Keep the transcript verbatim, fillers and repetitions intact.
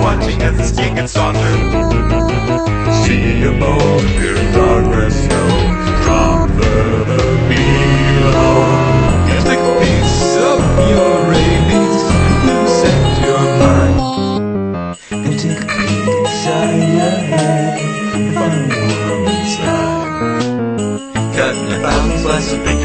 watching as this gig gets sauntered. See a boat, hear progress snow, drop further below. You take a piece of your rabies and set your mind. And take a piece out of your head and find a world inside. Cut and a thousand slices of bacon.